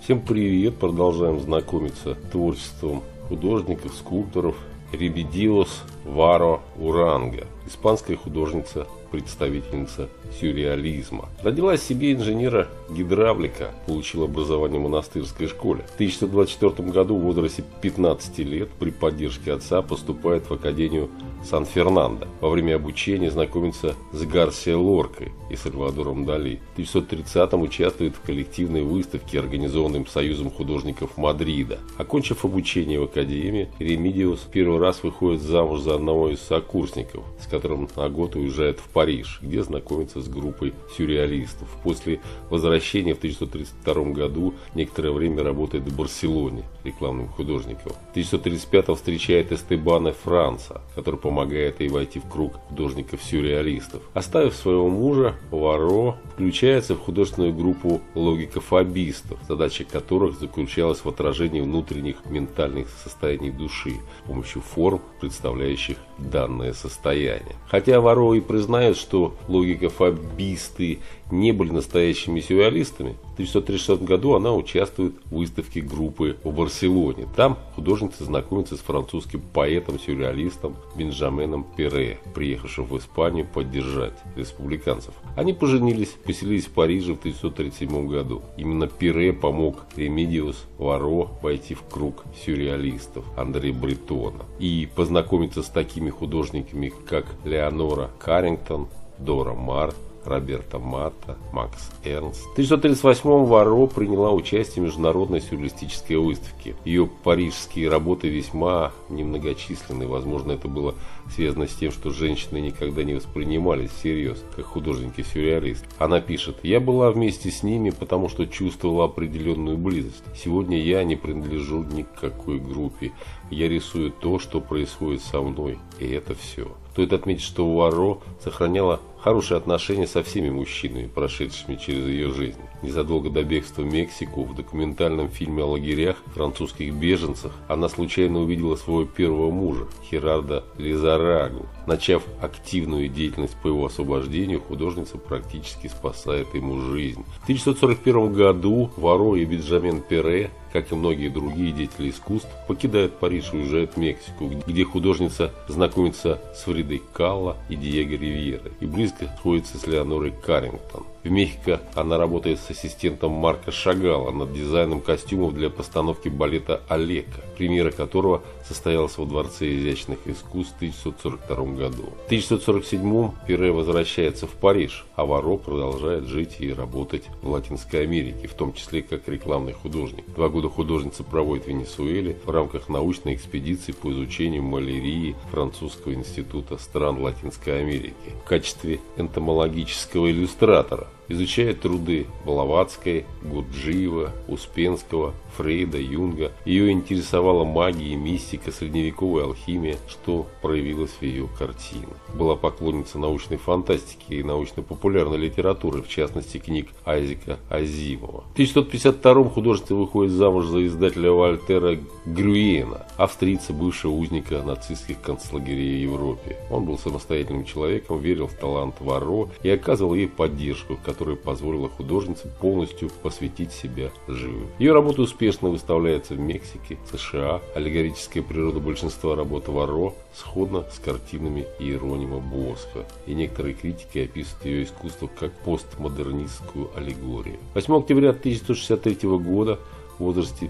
Всем привет! Продолжаем знакомиться с творчеством художников, скульпторов. Ремедиос Варо Уранга, испанская художница, представительница сюрреализма. Родилась в семье инженера-гидравлика, получила образование в монастырской школе. В 1924 году в возрасте 15 лет при поддержке отца поступает в Академию Сан-Фернандо. Во время обучения знакомится с Гарсиа Лоркой и Сальвадором Дали. В 1930-м участвует в коллективной выставке, организованной Союзом художников Мадрида. Окончив обучение в Академии, Ремедиос первый раз выходит замуж за одного из сокурсников, с которым на год уезжает в Париж, где знакомится с группой сюрреалистов. После возвращения в 1932 году некоторое время работает в Барселоне рекламным художником. В 1935 встречает Эстебана Франца, который помогает ей войти в круг художников-сюрреалистов. Оставив своего мужа, Варо включается в художественную группу логикофобистов, задача которых заключалась в отражении внутренних ментальных состояний души с помощью форм, представляющих данное состояние. Хотя Варо и признает, что логикофобисты не были настоящими сюрреалистами, в 1936 году она участвует в выставке группы в Барселоне. Там художница знакомится с французским поэтом-сюрреалистом Бенжаменом Пере, приехавшим в Испанию поддержать республиканцев. Они поженились, поселились в Париже в 1937 году. Именно Пере помог Ремедиос Варо войти в круг сюрреалистов Андре Бретона и познакомиться с такими художниками, как Леонора Каррингтон, Дора Maar, Роберто Матта, Макс Эрнст. В 1938-м Варо приняла участие в международной сюрреалистической выставке. Ее парижские работы весьма немногочисленны. Возможно, это было связано с тем, что женщины никогда не воспринимались всерьез, как художники-сюрреалисты. Она пишет: «Я была вместе с ними, потому что чувствовала определенную близость. Сегодня я не принадлежу ни к какой группе. Я рисую то, что происходит со мной, и это все». Стоит отметить, что Варо сохраняла хорошие отношения со всеми мужчинами, прошедшими через ее жизнь. Незадолго до бегства в Мексику в документальном фильме о лагерях французских беженцев она случайно увидела своего первого мужа, Херардо Лизаррагу. Начав активную деятельность по его освобождению, художница практически спасает ему жизнь. В 1941 году Варо и Бенжамен Пере, как и многие другие деятели искусств, покидают Париж и уезжают в Мексику, где художница знакомится с Фридой Калло и Диего Ривьерой и близко сходится с Леонорой Каррингтон. В Мехико она работает с ассистентом Марка Шагала над дизайном костюмов для постановки балета «Алеко», премьера которого состоялась во Дворце изящных искусств в 1942 году. В 1947 Пере возвращается в Париж, а Варо продолжает жить и работать в Латинской Америке, в том числе как рекламный художник. 2 года художница проводит в Венесуэле в рамках научной экспедиции по изучению малярии Французского института стран Латинской Америки в качестве энтомологического иллюстратора. Изучает труды Блаватской, Гурджиева, Успенского, Фрейда, Юнга. Ее интересовала магия, мистика, средневековая алхимия, что проявилось в ее картинах. Была поклонницей научной фантастики и научно-популярной литературы, в частности книг Айзека Азимова. В 1952 художница выходит замуж за издателя Вальтера Грюена, австрийца, бывшего узника нацистских концлагерей в Европе. Он был самостоятельным человеком, верил в талант Варо и оказывал ей поддержку, которая позволила художнице полностью посвятить себя живописи. Ее работа успешно выставляется в Мексике, США. Аллегорическая природа большинства работ Варо сходна с картинами Иеронима Босха, и некоторые критики описывают ее искусство как постмодернистскую аллегорию. 8 октября 1963 года в возрасте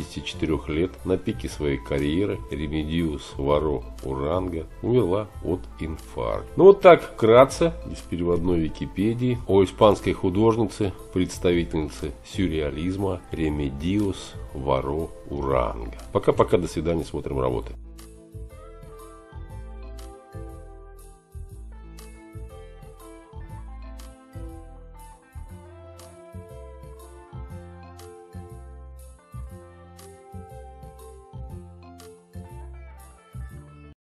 54 лет на пике своей карьеры Ремедиос Варо Уранга умерла от инфаркта. Ну вот так вкратце из переводной Википедии о испанской художнице, представительнице сюрреализма Ремедиос Варо Уранга. Пока-пока, до свидания, смотрим работы.